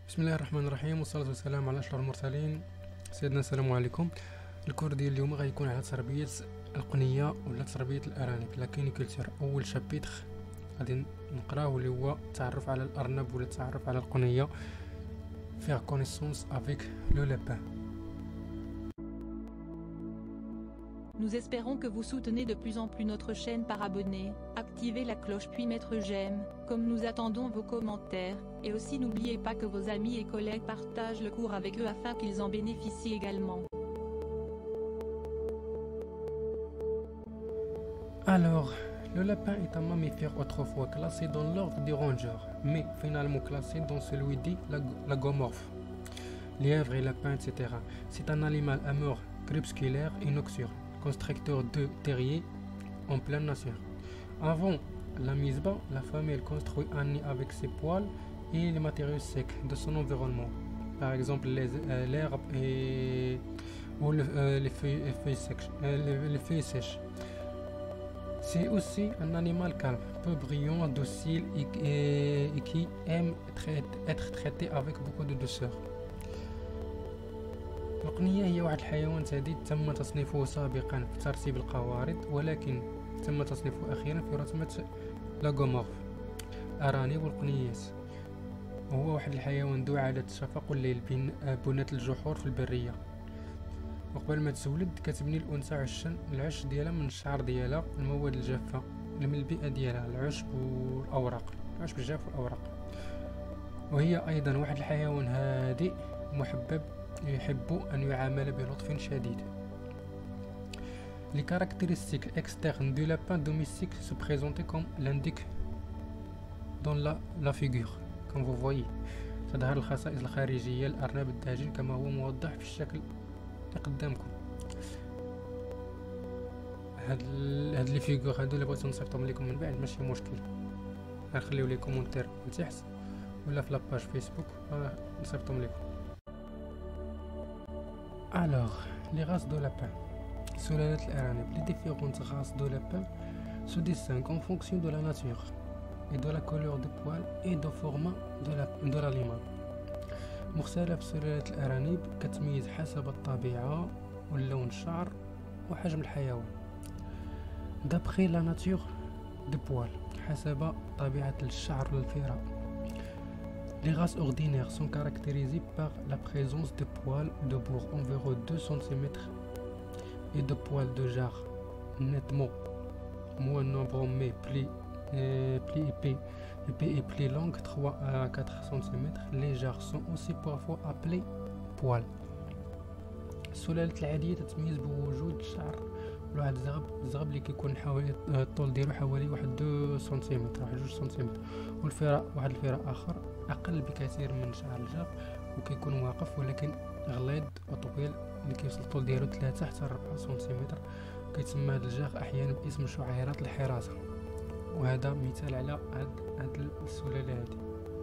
بسم الله الرحمن الرحيم والصلاة والسلام على أشرف المرسلين. سيدنا السلام عليكم. الكور ديال اليوم غيكون على تربية القنية ولا تربية الأرانب لا كينيكولتور. أول شابيتر غادي نقراوه اللي هو التعرف على الأرنب ولا التعرف على القنية. faire connaissance avec le lapin. Nous espérons que vous soutenez de plus en plus notre chaîne par abonner, activer la cloche puis mettre j'aime, comme nous attendons vos commentaires, et aussi n'oubliez pas que vos amis et collègues partagent le cours avec eux afin qu'ils en bénéficient également. Alors, le lapin est un mammifère autrefois classé dans l'ordre des rongeurs, mais finalement classé dans celui dit lagomorphe. Lièvre et lapin, etc. C'est un animal à mort crépusculaire et nocturne, constructeur de terriers en pleine nature. Avant la mise bas, la femelle construit un nid avec ses poils et les matériaux secs de son environnement, par exemple l'herbe ou les feuilles sèches. C'est aussi un animal calme, peu brillant, docile et qui aime être traité avec beaucoup de douceur. القنية هي واحد الحيوان ثدي تم تصنيفه سابقا في ترتيب القوارض، ولكن تم تصنيفه أخيرا في رتبة لاغومورف أرانب والقنيات. وهو واحد الحيوان ذو عادة شفق الليل بين بنات الجحور في البرية، وقبل ما تولد كتبني الأنثى العش ديالها من الشعر ديالها، المواد الجافة من البيئة ديالها، العشب والأوراق، العشب الجاف والأوراق. وهي أيضا واحد الحيوان هادئ محبب يحب أن يعامل بلطف شديد. Les caractéristiques externes du lapin domestique se présentaient comme l'indique dans la figure. Comme vous voyez، تظهر الخصائص الخارجية للأرنب الداجن كما هو موضح في الشكل اللي قدامكم. هاد لي فيغور هادو اللي بغيتو نصيفطهم لكم من بعد ماشي مشكل، غنخليو لي كومونتير من تحت ولا في لاباج فيسبوك نصيفطهم لكم. Alors, les races de lapins. سلالات الأرانب. Les différentes races de lapins se distinguent en fonction de la nature et de la couleur des poils et de format de l'animal. مختلف سلالات الأرانب كتميز حسب الطبيعة واللون الشعر وحجم الحيوان. D'après la nature des poils، حسب طبيعة الشعر للفراء. Les races ordinaires sont caractérisées par la présence de poils de bourre environ 2 cm et de poils de jarre nettement moins nombreux mais plus épais et plus longs 3 à 4 cm. Les jarres sont aussi parfois appelés poils. السلالة العادية تتميز بوجود الشعر واحد الزغب اللي كيكون حوالي الطول ديالو حوالي واحد 2 سنتيمتر، واحد 2 سنتيمتر، والفراء واحد الفراء آخر أقل بكثير من شعر الجاف وكيكون واقف ولكن غليظ وطويل اللي كيوصل الطول ديالو 3 حتى 4 سنتيمتر. كيتسمى هذا الجاف أحيانا باسم شعيرات الحراسة، وهذا مثال على هاد السلالة هادي.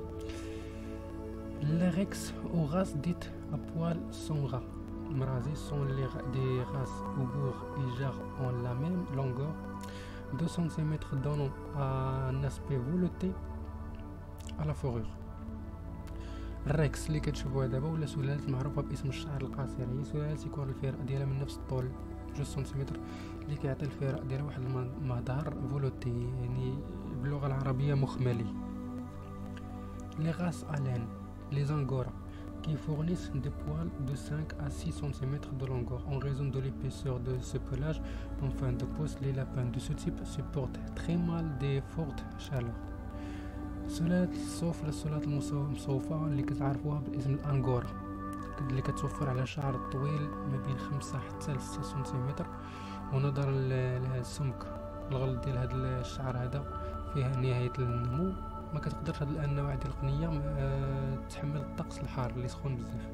Les rex ou races dites à poils sans ras Mrazés sont des races où bourre et jarre ont la même longueur, 2 cm, donnant un aspect velouté à la fourrure. الريكس اللي كتشوفوها دابا ولا سلالات معروفة باسم الشعر القصير، هي سلالات يكون الفراء ديالها من نفس الطول 2 سنتيمتر اللي كيعطي الفراء ديالها واحد المظهر فولوتي، يعني باللغة العربية مخملي. Les races à laine, les angora, qui fournissent des poils de 5 à 6 cm de longueur en raison de l'épaisseur de ce pelage. En fin de poste, les lapins de ce type supportent très mal des fortes chaleurs. سلالة الصوف للسلالات المصوفة اللي كتعرفوها باسم الأنغورا، اللي كتوفر على شعر طويل ما بين 5 حتى ل 6 سنتيمتر، ونظرا للسمك الغلظ ديال هذا الشعر هذا فيها نهاية النمو ما كتقدرش هاد الأنواع ديال القنية تحمل الطقس الحار اللي سخون بزاف.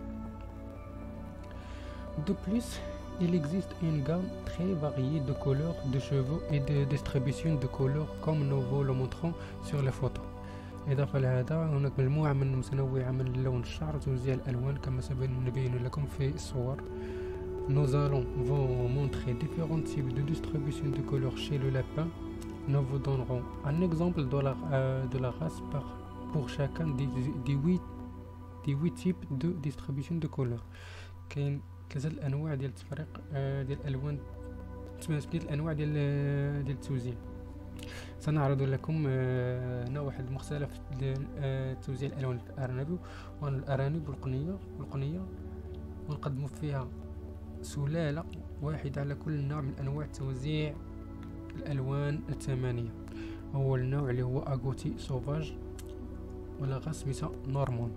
De plus, il existe une gamme très variée de couleurs de cheveux et de distribution de couleurs comme nous vous le montrons sur les photos. إضافة لهذا هناك مجموعة من متنوعة من لون الشعر وتوزيع الألوان كما سنبين لكم في الصور. Nous allons vous montrer différents types de distribution de couleurs chez le lapin. Nous vous donnerons un exemple de la race pour chacun des 8 دي 8 تيب دو ديستريبيوشن دو كولور. كاين 3 الانواع ديال التفريق ديال الالوان، 8 الانواع ديال التوزيع. سنعرض لكم نوع واحد مختلف لتوزيع الالوان في الارانب والقنيه، ونقدم فيها سلالة واحدة على كل نوع من أنواع توزيع الألوان الثمانية. أول نوع اللي هو أغوتي سوفاج ولا غا سميتها نورموند.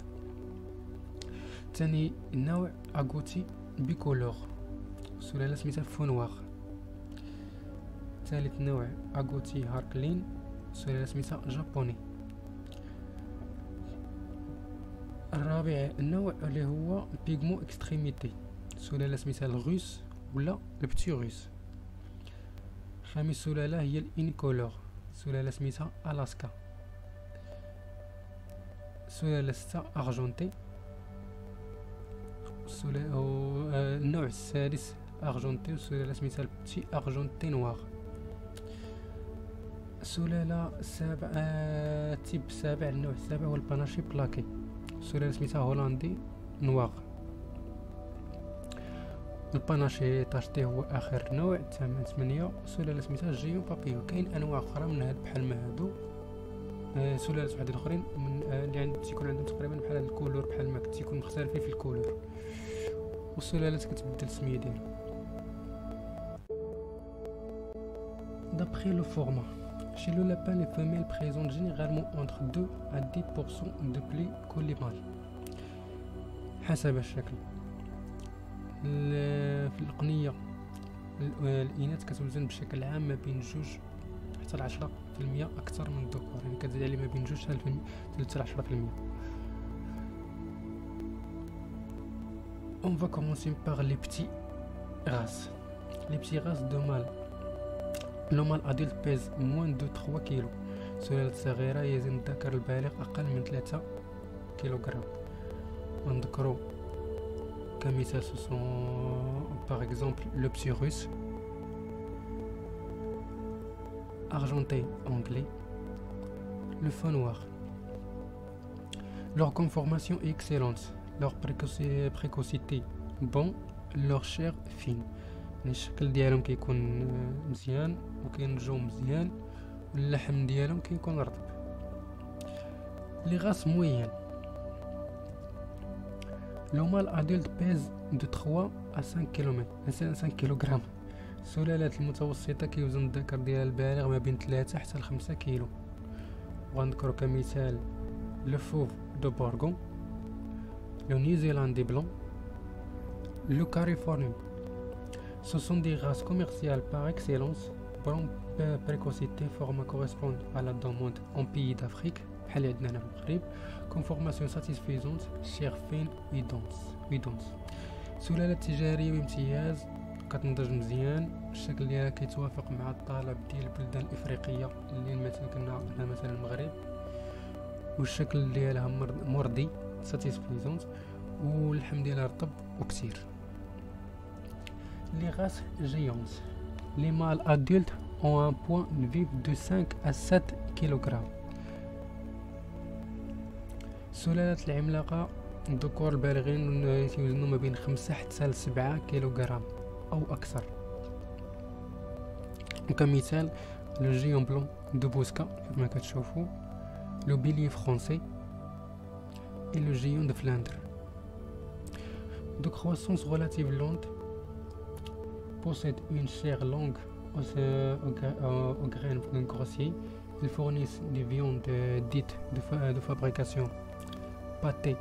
ثاني نوع أغوتي بيكولور، سلالة سميتها فونواغ. ثالث نوع أغوتي هاركلين، سلالة سميتها جابوني. الرابع النوع اللي هو بيغمو اكستريميتي، سلالة سميتها الروس ولا البتي روس. خامس سلالة هي الانكولور، سلالة سميتها الاسكا. سلالة 6 ارجونتي. النوع السادس ارجونتي، وسلالة سميتها البتي ارجونتي نوار. سلالة 7 تيب 7، النوع السابع هو الباناشي بلاكي، سلالة سميتها هولندي نوار. الباناشي تاشتي هو اخر نوع 8، سلالة سميتها جيون بابيو. كاين انواع اخرى من هاد بحال ما هادو، سلالات واحد اخرين من اللي تيكون عندهم تقريبا بحال هاد الكولور، بحال ما تيكون مختلفين في الكولور، والسلالات كتبدل السميه ديالها. D'après le format, chez le lapin, les femelles présentent généralement entre 2 à 10% de plis que les mâles. حسب الشكل. في القنية الإناث كتوزن بشكل عام ما بين 2 حتى ل 10% أكثر من الذكور، يعني كتزيد عليه ما بين 2 حتى ل 10%. On va commencer par les petits races. Les petits races de mâles. Le mâle adulte pèse moins de 3 kg. سلالة صغيرة يزن الذكر البالغ أقل من 3 كيلوغرام. ونذكروا كمثال ce sont par exemple le psy russe, argenté anglais, le faun noir. Leur conformation est excellente, leur précocité bon, leur chair fine. الشكل ديالهم كيكون مزيان وكينضجوا مزيان، واللحم ديالهم كيكون رطب. لي غاس موين. Le mâle adulte pèse de 3 à 5 كيلوغرام. السلالات المتوسطة كيوزن الذكر ديال البالغ ما بين 3 حتى ل 5 كيلو. وغنذكرو كمثال لو فوف دو بورغون، لو نيوزيلندي بلون، لو كاليفورني. Ce sont des races commerciales par excellence. Bonne précocité, format correspond à la demande en pays d'Afrique. بحال عندنا هنا في المغرب. Conformation satisfaisante, chair fine et dense. سلالة تجارية بامتياز، كتنضج مزيان، الشكل ديالها كيتوافق مع الطلب ديال البلدان الافريقية اللي مثلا كنا هنا مثلا المغرب، والشكل ديالها مرضي satisfaisante، واللحم ديالها رطب وكثير. Les races géantes. Les mâles adultes ont un poids vif de 5 à 7 kg. السلالات العملاقة الذكور البالغين يوزنوا ما بين 5 حتى ل 7 كيلوغرام أو أكثر. وكمثال لو جيون بلون دو بوسكا كما كتشوفوا، لو بيلي فرونسي et le géant de Flandre. De croissance relative lente, possèdent une chair longue aux graines grossiers. Ils fournissent des viandes dites de fabrication pâté.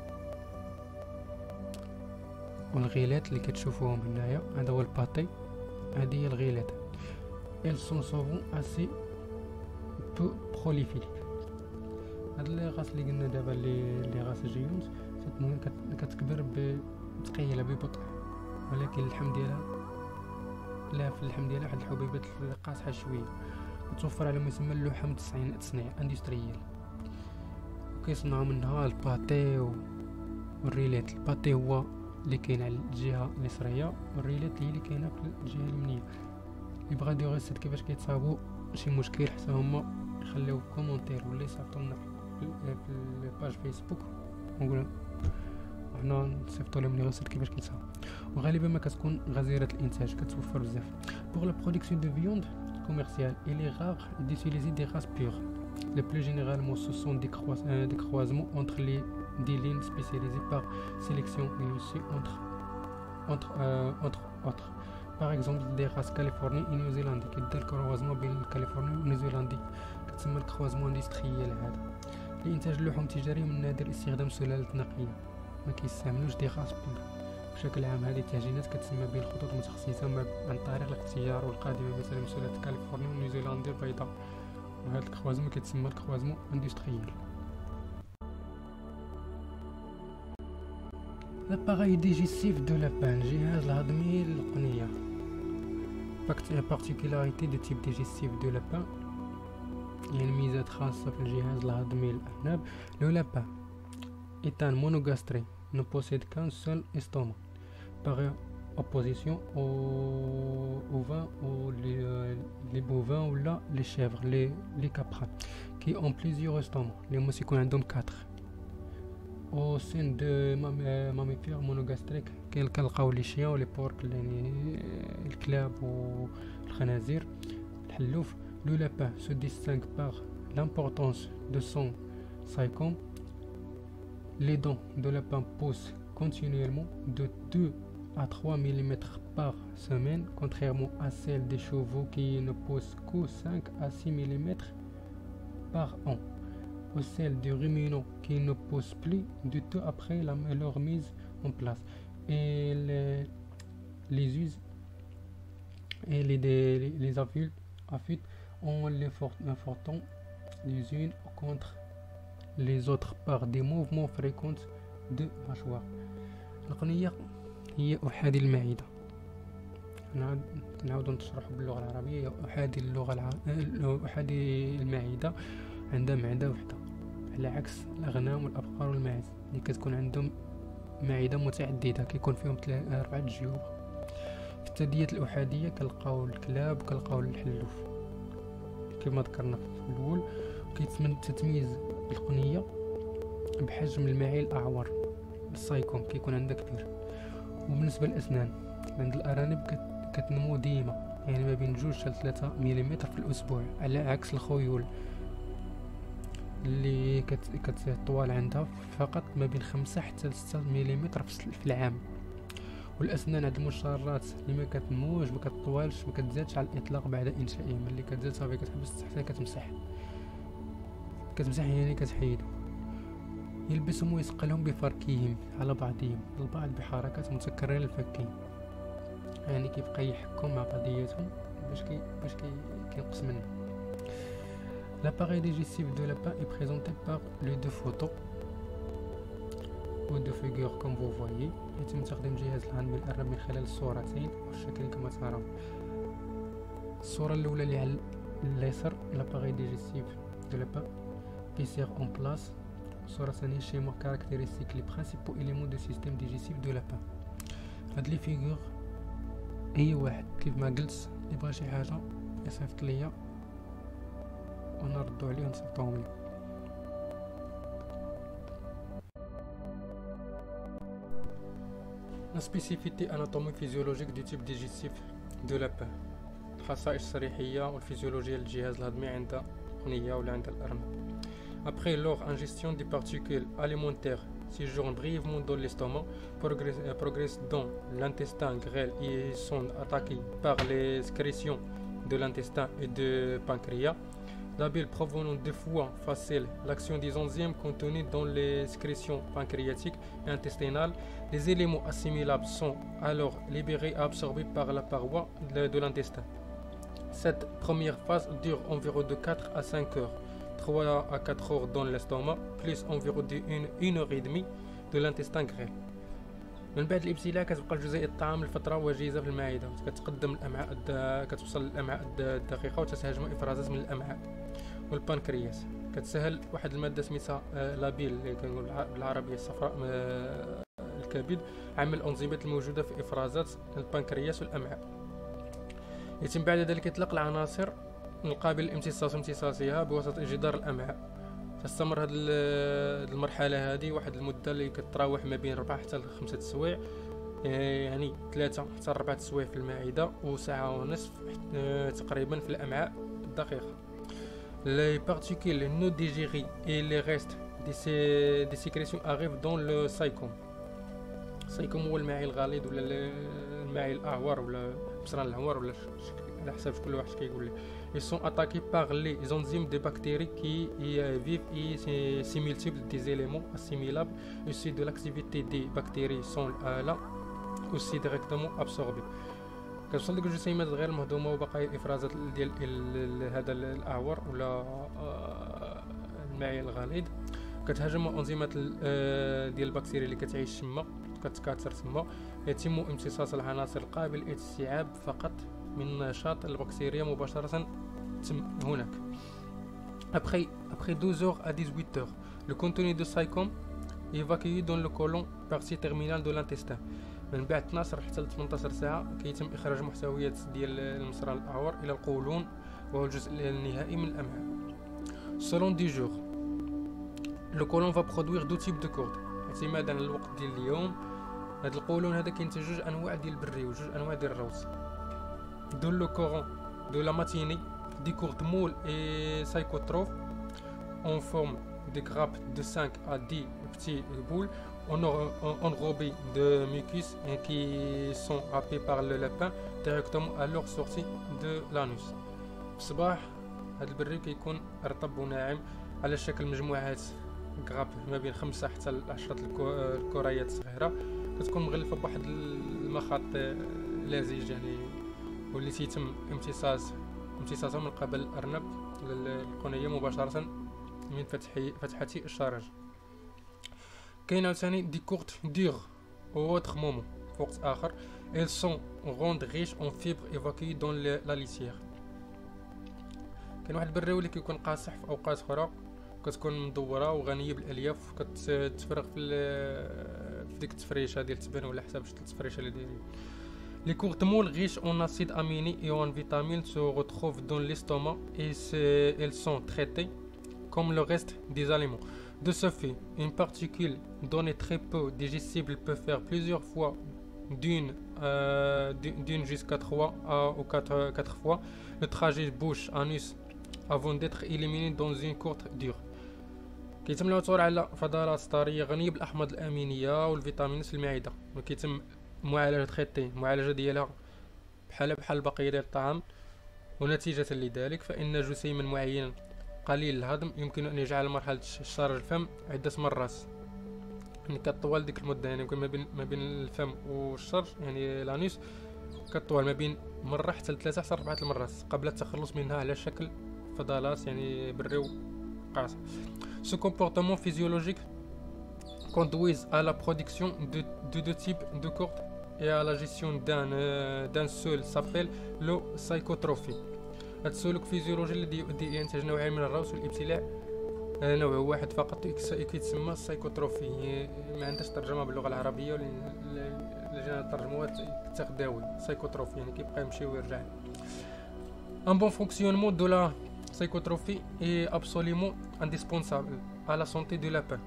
والغيلات اللي كتشوفوهم هنايا هذا هو الباتي، هذه هي الغيلات. Elles sont souvent assez peu prolifiques. هاد لي غاس اللي قلنا دابا لي غاس جيونت كتكبر بثقيله ببطء، ولكن اللحم ديالها في اللحم ديالها واحد الحبيبات قاصحه شويه، وتوفر على ما يسمى اللحم تصنيع اندستريال، وكيصنعوا منها الباتي والريلات. الباتي هو اللي كاين على الجهه اليسريه، والريلات هي اللي كاينه في الجهه اليمنيه. اللي بغا يديروا ريسيت كيفاش كيتصاوبوا شي مشكل حتى هما يخليو كومونتير ولا يصيفطوا لنا في الباج فيسبوك ونقول وحنا نصيفطوا لهم لي غوسيت كيفاش كيتساوى، وغالبا ما كتكون غزيره الانتاج كتوفر بزاف. بور لا برودكسيون دو فيوند commerciale, il est rare d'utiliser des races pures. Le plus généralement, ce sont des croisements entre des lignes spécialisées par sélection et aussi entre autres. Par exemple, des races californiennes et néo-zélandaises. كيدير الكروازمون بين الكاليفورني والنيوزيلندي كتسمى الكروازمون اندستريال. هذا لإنتاج اللحوم التجارية من النادر استخدام سلالة نقية، ما كيستعملوش دي راس بيور. بشكل عام هذه التهجينات كتسمى بين خطوط متخصصة عن طريق الاختيار والقادمة مثلا من سلالة كاليفورنيا ونيوزيلندي البيضاء، وهذا الكروازمون كيتسمى الكروازمون اندستريال. L'appareil digestif de la pain, جهاز الهضمي للقنية. Particularité du type digestif de la pain، يعني ميزات خاصة في الجهاز الهضمي للأرنب. Le lapin est un monogastrique, ne possède qu'un seul estomac, par opposition aux vins ou les bovins ou là les chèvres, les caprins, qui ont plusieurs estomacs. Les moutons ont donc 4. Au sein de mammifères monogastriques كنلقاو لي شيان ولي بورك يعني الكلاب والخنازير الحلوف. Le lapin se distingue par l'importance de son cyclome. Les dents de lapin poussent continuellement de 2 à 3 mm par semaine, contrairement à celles des chevaux qui ne poussent que 5 à 6 mm par an, ou celles des ruminants qui ne poussent plus du tout après leur mise en place. Et les us et les affûtes ont l'important les unes contre les autres par des mouvements fréquents de mâchoire. القنية هي أحادي المعدة. نعاود نشرح باللغة العربية. هي أحادي المعدة عندها معدة وحدة، على عكس الأغنام والأبقار والماعز اللي كتكون عندهم معدة متعددة كيكون فيهم 4 جيوب. في الثدييات الأحادية كنلقاو الكلاب وكنلقاو الحلوف كما ذكرنا في الأول. تتميز القنية بحجم المعي الأعور، السايكوم كيكون عندها كبير. وبالنسبة للأسنان عند الأرانب كتنمو ديما، يعني ما بين 2 حتى 3 ملم في الأسبوع، على عكس الخيول اللي كتطول عندها فقط ما بين 5 حتى 6 ملم في العام. والأسنان عند المشارات اللي ما كتنموش ما كتطوالش ما كتزادش على الإطلاق بعد إنشائها، ملي كتزاد صافي كتحبس حتى كتمسح يعني كتحيدو. يلبسهم ويسقلهم بفركيهم على بعضهم البعض بحركات متكررة للفكين، يعني كيبقى يحكم مع بعضياتهم باش كينقص منه. L'appareil digestif de lapin est présenté par les 2 photos ou 2 figures comme vous voyez. يتم تستخدم جهاز الهضم للأرنب من خلال الصورتين والشكل كما ترون. الصورة الأولى اللي على اليسار l'appareil digestif de lapin qui sert en place. الصورة الثانية schéma caractéristique les principaux éléments du système digestif de lapin. هاد لي فيغور أي واحد كيف ما قلت يبغى شي حاجة يصيفط ليا ونردو عليه ونصيفطوهم ليه. La spécificité anatomo-physiologique du type digestif de lapin. الخصائص الشريحية والفيزيولوجية للجهاز الهضمي عند القنية ولا عند الأرنب. Après leur ingestion des particules alimentaires séjournent brièvement dans l'estomac, progressent dans l'intestin grêle et sont attaqués par les sécrétions de l'intestin et du pancréas. La bile provenant des foies facilite l'action des enzymes contenus dans les sécrétions pancréatiques et intestinales. Les éléments assimilables sont alors libérés et absorbés par la paroi de l'intestin. Cette première phase dure environ de 4 à 5 heures, 3 à 4 heures dans l'estomac, plus environ de 1 heure et demie de l'intestin grêle. من بعد الابتلاع كتبقى الجزيئة الطعام لفترة وجيزة في المعدة، كتقدم الأمعاء كتوصل للأمعاء الدقيقة وتتهاجم إفرازات من الأمعاء والبنكرياس. كتسهل واحد المادة سميتها لابيل اللي كنقول بالعربية الصفراء الكبد، عمل الأنظمات الموجودة في إفرازات البنكرياس والأمعاء. يتم بعد ذلك إطلاق العناصر القابلة للامتصاص وامتصاصها بواسطة جدار الأمعاء. استمر هاد المرحله هذه واحد المده اللي كتراوح ما بين 4 حتى ل 5 سوايع، يعني 3 حتى 4 سوايع في المعده وساعه ونصف تقريبا في الامعاء الدقيقه. Les particules non digérées et les restes des sécrétions arrivent dans le saïcom. السايكوم هو الماعي الغليظ ولا الماعي الاعور ولا بصران العوار ولا على حسب كل واحد كيقول لي. Ils sont attaqués par les enzymes des bactéries qui y vivent et s'y multiplient des éléments assimilables issus de l'activité des bactéries sont là aussi directement absorbés. كتوصل ديك الجسيمات غير المهضومه وبقايا الافرازات ديال هذا الاعور ولا الماعي الغليظ كتهاجم انزيمات ديال البكتيريا اللي كتعيش تما كتكاثر تما. يتم امتصاص العناصر القابل للاستيعاب فقط من نشاط البكتيريا مباشره هناك. Après 12 heures à 18 heures, le contenu de Saïcom est évacué dans le côlon, partie terminale de l'intestin. من بعد 12 حتى ل 18 ساعة كيتم إخراج محتويات ديال المصران الأعور إلى القولون وهو الجزء النهائي من الأمعاء. Selon du jour, le côlon va produire deux types de cordes. اعتمادا على الوقت ديال اليوم هاد القولون هذا كينتج جوج أنواع ديال البري وجوج أنواع ديال الروس. Dans le courant de la matinée, des courtes moules et psychotrophes en forme de grappes de 5 à 10 petits boules enrobés de mucus et qui sont râpés par le lapin directement à leur sortie de l'anus. في الصباح هذا البري كيكون رطب وناعم على شكل مجموعات غراب ما بين 5 حتى ل 10 الكريات صغيره كتكون مغلفه بواحد المخاط لزج يعني واللي تيتم امتصاصها من قبل الارنب القنيه مباشره من فتحه الشرج. كاين عاوتاني دي كورت دور او اوتر مومون في وقت اخر elles sont rondes riches en fibres évacuées dans la litière. كاين واحد البراوي اللي كيكون قاصح في اوقات اخرى كتكون مدوره وغنيه بالالياف كتفرغ في ديك التفريشه ديال التبن ولا حساب شكل التفريشه اللي دايرين. Les courtes moules riches en acides aminés et en vitamines se retrouvent dans l'estomac et elles sont traitées comme le reste des aliments. De ce fait, une particule donnée très peu digestible peut faire plusieurs fois d'une jusqu'à 3 ou 4 fois le trajet bouche-anus avant d'être éliminé dans une courte dure. كيتم العثور على فضلات طريه غنيه بالاحماض الامينيه والفيتامينات في المعده وكيتم المعالجه ديالها بحال بقيه ديال الطعام. ونتيجه لذلك فان جسيما معينا قليل الهضم يمكن ان يجعل مرحله شرج الفم عده مرات يعني كطول ديك المده يعني يمكن ما بين الفم والشرج يعني لانيس كطول ما بين مره حتى ل 3 حتى 4 المرات قبل التخلص منها على شكل فضلات يعني بري وقاصح. Ce comportement physiologique conduit à la production de deux types de cordes et à la gestion d'un seul s'appelle le psychotrophie. هاد السلوك الفيزيولوجي الذي ينتج نوعين من الروث والابتلاع نوع واحد فقط كيتسمى السايكوتروفي. ما عندهاش ترجمه باللغه العربيه اللي جينا نترجموها التغذاوي سايكوتروفي يعني كيبقى يمشي ويرجع. Un bon fonctionnement de la psychotrophie est absolument indispensable à la santé du lapin.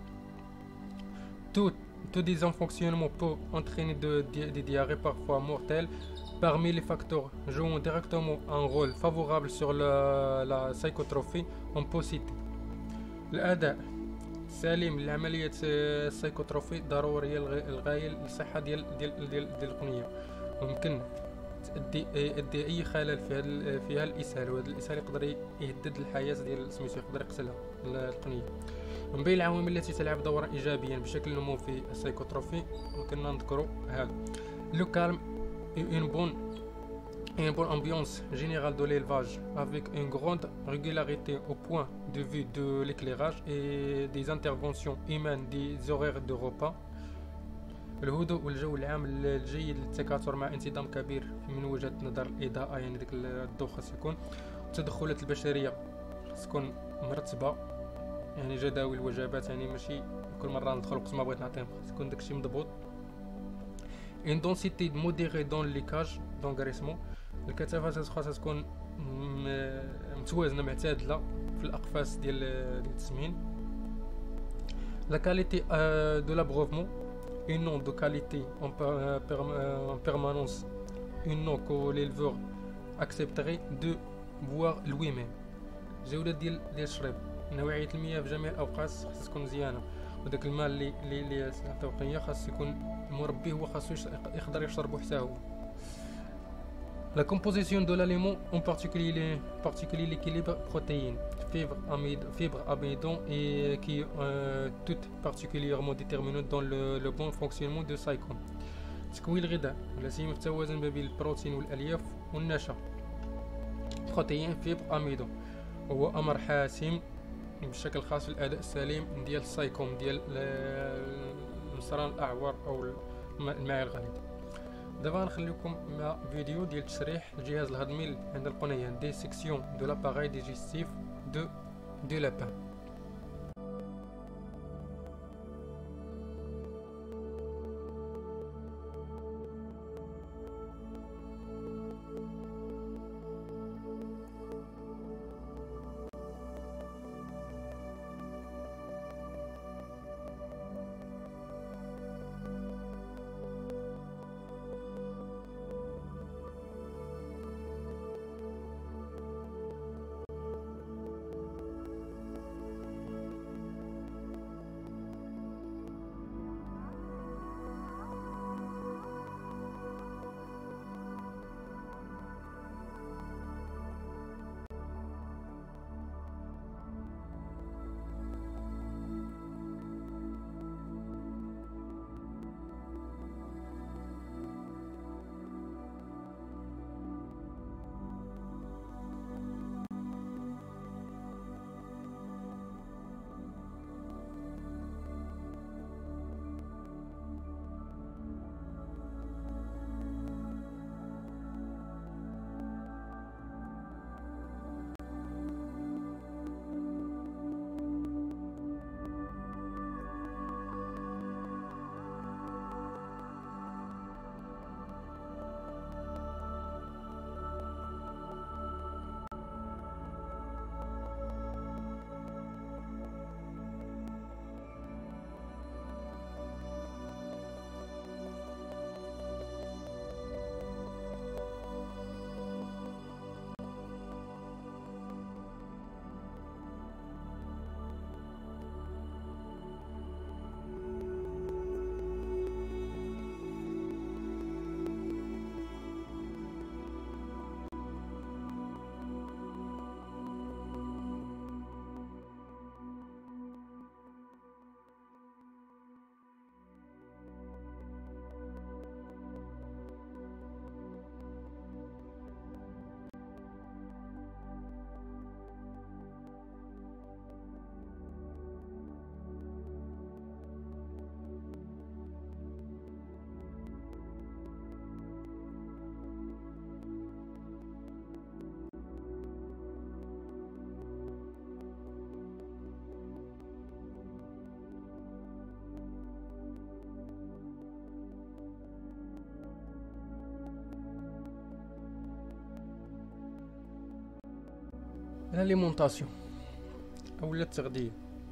Tout dysfonctionnement peut entraîner des diarrhées parfois mortelles. Parmi les facteurs jouant directement un rôle favorable sur la psychotrophie, on peut citer الأداء السليم لعملية السايكوتروفي ضرورية للغاية للصحة ديال القنية. ممكن يؤدي أي خلل فيها الإسهال وهذا الإسهال يقدر يهدد الحياة ديال سميتو يقدر يقتلها القنية. من بين العوامل التي تلعب دورا إيجابيا بشكل نمو في السايكوتروفي ممكن نذكروا هذا لو كالم une bonne ambiance générale de l'élevage avec une grande régularité au point de vue de l'éclairage et des interventions humaines des horaires de repas. الهدوء والجو العام الجيد للتكاثر مع انتظام كبير من وجهة نظر الإضاءة يعني ديك الضوء خاص يكون. التدخلات البشرية خاص تكون مرتبة يعني جداول الوجبات يعني ماشي كل مرة ندخل وقت ما بغيت نعطيهم خاص يكون داكشي مضبوط. Une densité modérée dans les cages d'engraissement. الكثافات خاصها تكون متوازنه معتدله في الاقفاص ديال التسمين La qualité de l'abreuvement, une nom de qualité en permanence, une nom que l'éleveur accepterait de boire lui-même. جودة ديال الشرب، نوعية المياه في جميع الأوقات خاص تكون مزيانة، وداك الماء اللي تعطيه خاص يكون المربي هو خاصو يقدر يشربو حتى هو. La composition de l'aliment, en particulier l'équilibre protéines, fibres, amidon et qui est tout particulièrement déterminant dans le bon fonctionnement du cycle. تكوين الغذاء لا سيما في التوازن ما بين البروتين والألياف والنشا. بروتين، فيبر، اميدون هو امر حاسم بشكل خاص في الاداء السليم ديال السايكوم ديال المصران الاعور او الماء الغليظ. دابا غنخليكم مع فيديو ديال تشريح الجهاز الهضمي عند القنيان دي سيكسيون دو لاباراي ديجيستيف دو لابان. L'alimentation ou la tardie.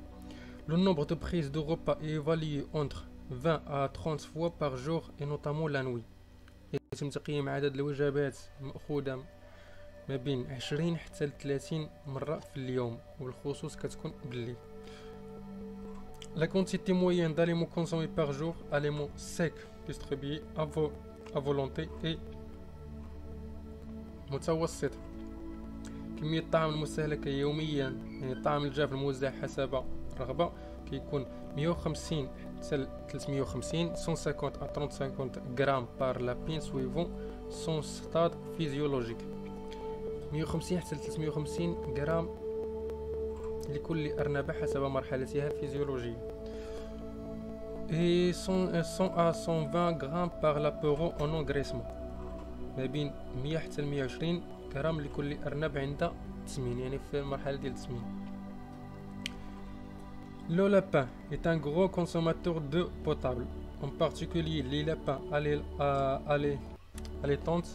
Le nombre de prises de repas est évalué entre 20 à 30 fois par jour et notamment la nuit. يتم تقييم عدد الوجبات المأخوذة ما بين 20 حتى ل 30 مرة في اليوم وبالخصوص كتكون بالليل. La quantité moyenne d'aliments consommés par jour, aliments secs distribués à volonté est متوسطة. كمية الطعام المستهلكة يوميا يعني الطعام الجاف الموزع حسب الرغبة كيكون 150 حتى 350 150 à 350 grammes par lapin suivant son stade physiologique. 150 حتى 350 غرام لكل أرنبة حسب مرحلتها الفيزيولوجية. et 100 à 120 grammes par l'apéro en engraissement. ما بين 100 حتى 120 غرام لكل أرنب عند التسمين يعني في المرحلة ديال التسمين. Le lapin est un gros consommateur d'eau potable, en particulier les lapins allaitantes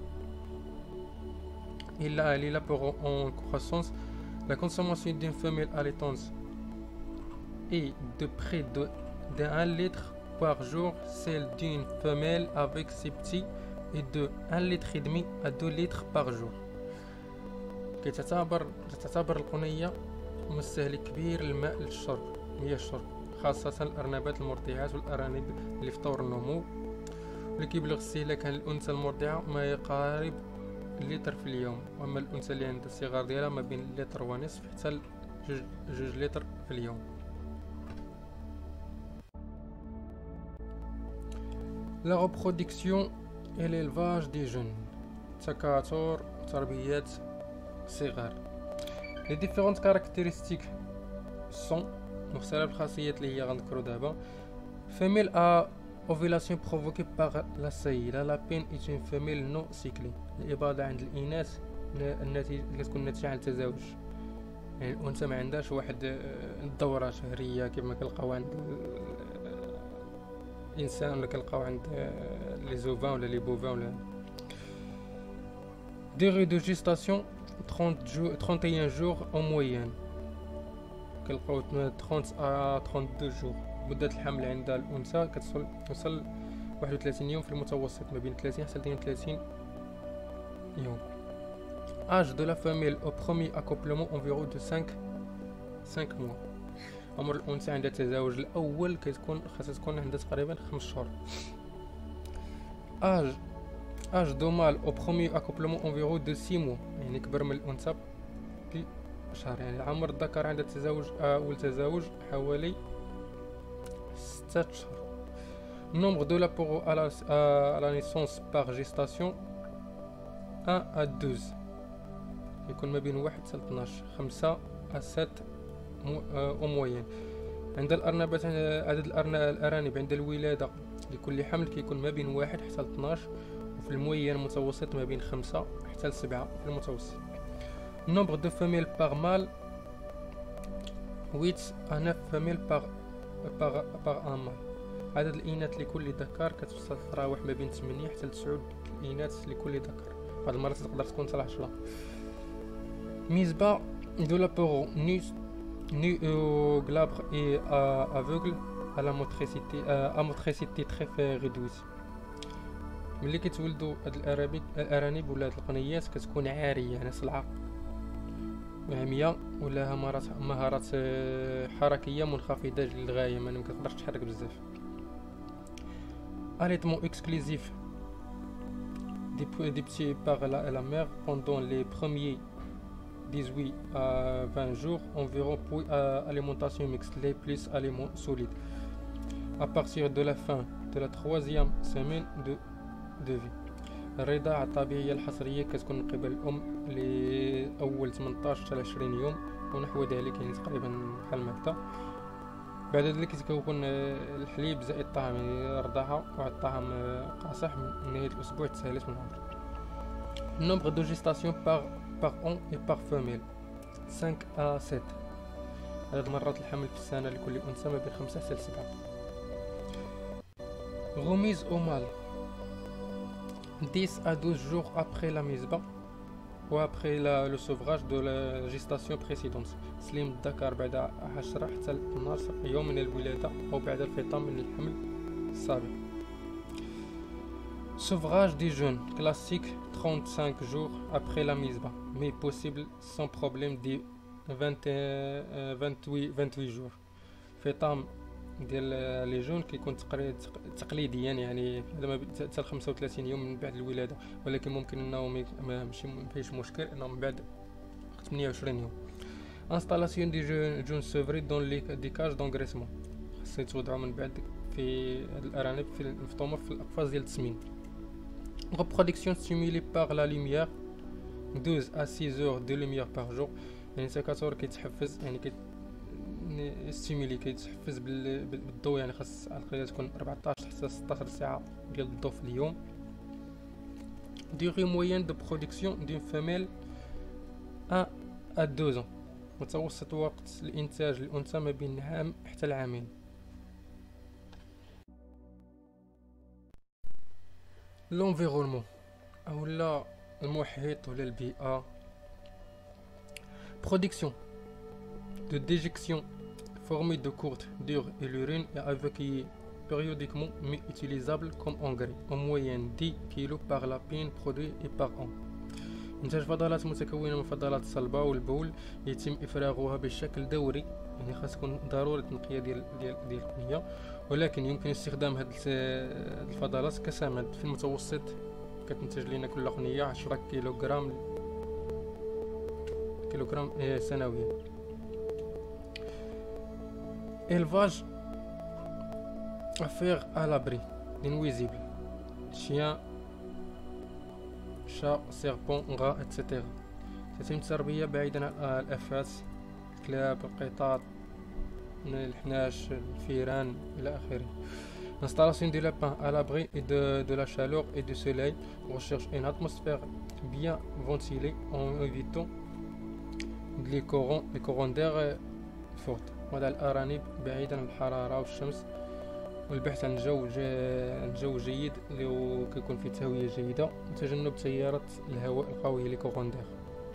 et les lapins en croissance. La consommation d'une femelle allaitante est de près de 1 litre par jour, celle d'une femelle avec ses petits est de 1 litre et demi à 2 litres par jour. تعتبر القنية مستهلك كبير للماء للشرب، مياه الشرب، خاصة الأرنبات المرضعات والأرانب اللي في طور النمو، واللي كيبلغ استهلاكها للأنثى المرضعة ما يقارب لتر في اليوم، وأما الأنثى اللي عندها الصغار ديالها ما بين لتر ونصف حتى 2 لتر في اليوم. La reproduction et l'élevage des jeunes. تكاثر تربية صغار. Les différentes caractéristiques sont مختلف الخاصيات اللي هي غنذكرو دابا. Femelle à ovulation provoquée par la saïda. La peine est une femelle non cyclée. الإباضة عند الإناث النتيجة اللي كتكون ناتجة عن التزاوج، يعني الأنثى ما عندهاش واحد الدورة شهرية كما كنلقاو عند الإنسان ولا كنلقاو عند لي زوفان ولا لي بوفان ولا. Durée de gestation 31 jours en moyenne. كنلقاو 30 à 32 jours. مدة الحمل عند الأنثى كتوصل 31 يوم في المتوسط، ما بين 30 حتى 32 يوم. Âge de la femelle au premier accouplement environ de 5 mois. عمر الأنثى عند التزاوج الأول خاصها تكون عندها تقريبا 5 شهور. Âge de mâle au premier accouplement environ de 6 mois، يعني كبر من الأنثى بشهر. يعني عمر الذكر عند التزاوج أول تزاوج حوالي 6 شهور. Nombre de l'appareil à la naissance par gestation 1 à 12، يكون ما بين 1 حتى 12، 5 à 7 au moyenne. عند الأرنبات عدد الأرانب عند الولادة لكل حمل كيكون ما بين 1 حتى 12، وفي الموين المتوسط ما بين 5 حتى 7 في المتوسط. Nombre de femelles par mâle 8 à 9 femelles par un mâle. عدد الإناث لكل ذكر كتوصل تراوح ما بين 8 حتى 9 الإناث لكل ذكر، بعض المرات تقدر تكون حتى 10. Mise bas de l'appareil nu au glabre et aveugle à la motricité très réduite. ملي كيتولدوا هاد الأرانب ولا هاد القنيات كتكون عارية، يعني صلعة عمياء ولها مهارات حركية منخفضة للغاية، ما كتقدرش تحرك بزاف. Allaitement exclusif des petits par la mère pendant les premiers 18 à 20 jours environ, puis alimentation mixte, lait plus aliments solides à partir de la fin de la 3e semaine de vie. الرضاعة الطبيعية الحصرية كتكون من قبل الأم لأول 18 حتى 20 يوم ونحو ذلك، يعني تقريبا بحال هكذا. بعد ذلك كيكون الحليب زائد الطعام، يعني الرضاعة واحد الطعام قاصح من نهاية الأسبوع الثالث من العمر. Nombre de gestation par an et par femelle 5 à 7. عدد مرات الحمل في السنة لكل أنثى ما بين 5 حتى 7. Remise au mâle 10 à 12 jours après la mise bas ou après le sevrage de la gestation précédente. تسليم الذكر بعد 10 حتى 12 يوم من الولادة أو بعد الفطام من الحمل السابق. Sevrage des jeunes classique 35 jours après la mise bas, mais possible sans problème de 28 jours. فطام ديال لي جون كيكون تقليديا، يعني هذا حتى 35 يوم من بعد الولاده، ولكن ممكن انه ماشي فيش مشكل انه من بعد 28 يوم. انستالاسيون دي جون سوفري دون لي دي كاج دونغريسمون، خاص يتوضعوا من بعد في هاد الارانب في المفطومه في الاقفاص ديال التسمين. reproduction stimulée par la lumière 12 à 6 heures de lumière par jour، يعني تكاثر كيتحفز، يعني ستيمولي كيتحفز بالضوء، يعني خاص على الأقل تكون 14 حتى 16 ساعة ديال الضوء في اليوم. durée moyenne de production d'une femelle 1 à 2 ans، متوسط وقت الإنتاج الأنثى ما بين عام حتى العامين. l'environnement أولا المحيط ولا البيئة. production de déjection formé de courte dure et l'urine est évacuée périodiquement mais utilisable comme engrais en moyenne 10 kg par lapin produit et par an. إنتاج فضلات متكونة من فضلات الصلبة والبول يتم إفراغها بشكل دوري، يعني خاص تكون ضرورة تنقية ديال القنية، ولكن يمكن استخدام هاد الفضلات كسماد. في المتوسط كتنتج لنا كل قنية 10 كيلوغرام سنويا. Élevage affaire à l'abri nuisible chien chat serpent rat etc. تتم التربية بعيدا عن الآفات الكلاب القطط الحناش الفيران إلى آخره. L'installation du lapin à l'abri et de la chaleur et du soleil recherche une atmosphère bien ventilée en évitant les courants d'air fortes. وضع الأرانب بعيدا عن الحرارة والشمس والبحث عن جو جيد اللي كيكون فيه تهوية جيدة وتجنب تيارات الهواء القوية لي courants d'air.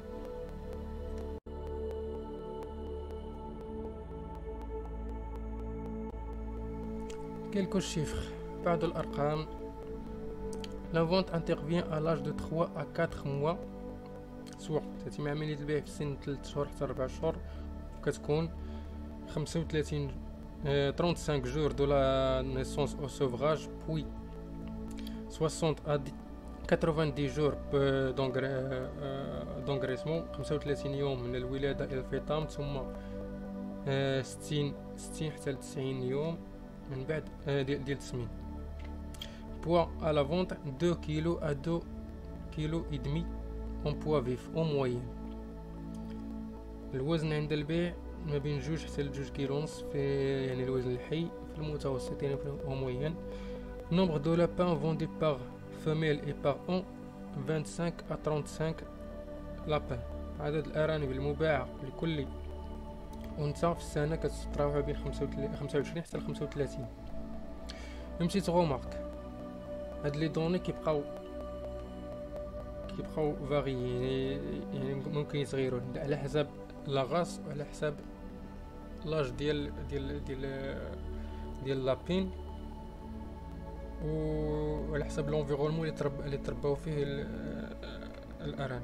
Quelques chiffres. بعض الأرقام. La vente intervient à l'âge de 3 à 4 mois soit تتم عملية البيع في سن 3 شهور حتى 4 شهور وكتكون 35 jours de la naissance au sevrage puis 60 à 90 jours d'engraissement 35 يوم من الولادة إلى الفطام ثم 60 حتى 90 يوم من بعد ديال التسمين. Poids à la vente 2 kg à 2 kg et demi en poids vif en moyenne. الوزن عند البيع ما بين 2 حتى 2 كيلو ونص في يعني الوزن الحي في المتوسط يعني في moyenne. Nombre de lapins vendus par femelle et par an 25 à 35 lapins. عدد الأرانب المباعة لكل أنثى في السنة كتتراوح بين 25 حتى 35. Une petite remarque. هاد لي دوني كيبقاو فاريين يعني ممكن يتغيروا على حسب لاغاس وعلى حسب لاج ديال لابين وعلى حسب لونفيرونمون اللي ترباو فيه الارانب.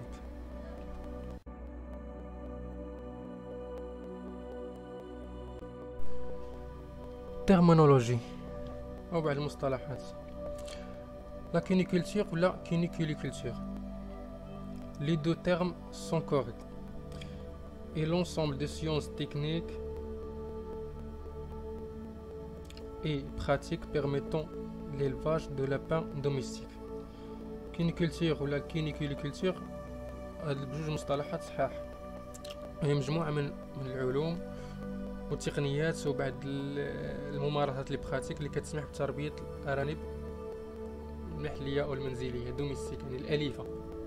terminologie او بعض المصطلحات. La cuniculture ou la cuniculiculture. Les deux termes sont corrects et l'ensemble des sciences techniques et pratiques permettant l'élevage de lapins domestiques. Cuniculture ou la cuniculiculture هاد بجوج مصطلحات صحاح، هي مجموعة من العلوم والتقنيات وبعض الممارسات لي براتيك اللي كتسمح بتربية الأرانب المحلية أو المنزلية دوميستيك يعني الأليفة.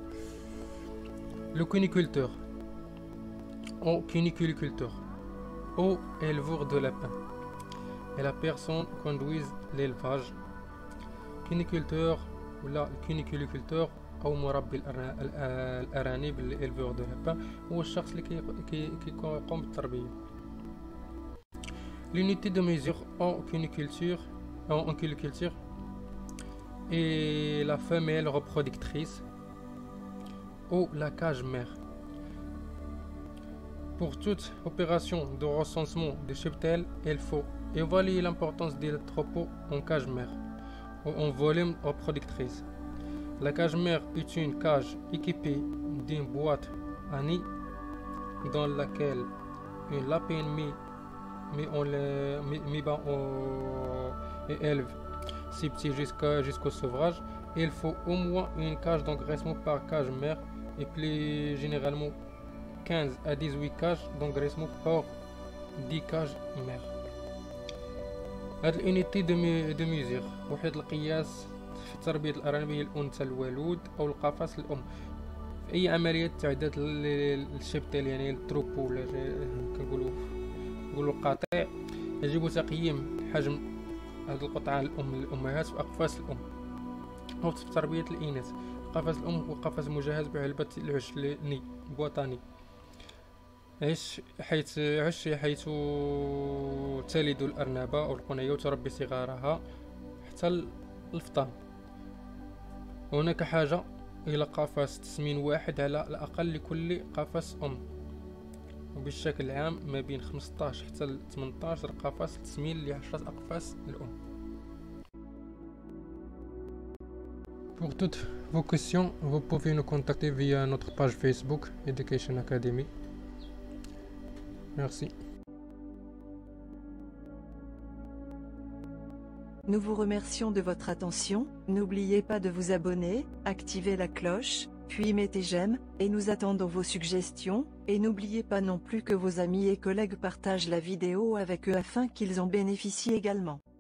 Le cuniculteur ou cuniculiculteur ou éleveur de lapins et la personne conduise l'élevage. Cuniculteur ou la cuniculiculteur أو مربي الأرانب الإلفور دو لابان هو الشخص اللي كيقوم بالتربية. L'unité de mesure en cuniculture est la femelle reproductrice ou la cage mère. Pour toute opération de recensement de cheptel, il faut évaluer l'importance des troupeaux en cage mère ou en volume reproductrice. La cage mère est une cage équipée d'une boîte à nid dans laquelle un lapin et élève ses petits jusqu'au sevrage. Il faut au moins une cage d'engraissement par cage mère et plus généralement 15 à 18 cages d'engraissement par 10 cages mère. هذه الانيتي دو ميزير وحدة القياس في تربية الأرانب هي الأنثى الولود أو القفص الأم. في أي عملية تعداد الشبتل يعني التروبو كنقولوا القطيع يجب تقييم حجم هذه القطعة الأمهات وأقفاص الأم. أو في تربية الإناث قفص الأم هو قفص مجهز بعلبة العش ني بوطاني. عش حيث تلد الأرنبة أو القنية وتربي صغارها حتى الفطام. هناك حاجة إلى قفص تسمين واحد على الأقل لكل قفص أم، وبالشكل عام ما بين 15 حتى 18 قفص تسمين ل10 أقفاص الأم. Pour toutes vos questions, vous pouvez nous contacter via notre page Facebook Education Academy. Merci. Nous vous remercions de votre attention, n'oubliez pas de vous abonner, activer la cloche, puis mettez j'aime, et nous attendons vos suggestions, et n'oubliez pas non plus que vos amis et collègues partagent la vidéo avec eux afin qu'ils en bénéficient également.